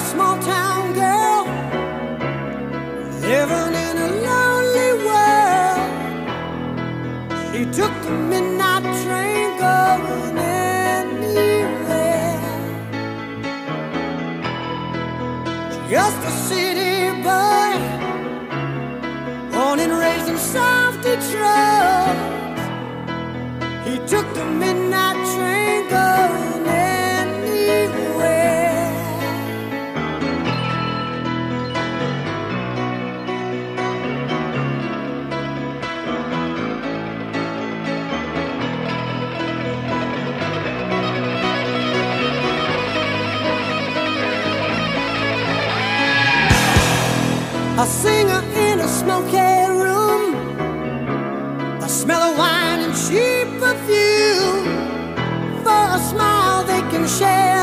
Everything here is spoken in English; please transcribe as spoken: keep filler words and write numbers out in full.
small town girl living in a lonely world. She took the midnight train going anywhere. Just a city boy, born and raised in South Detroit. He took the midnight train going anywhere. A singer in a smoky room, the smell of wine and cheap perfume. For a smile they can share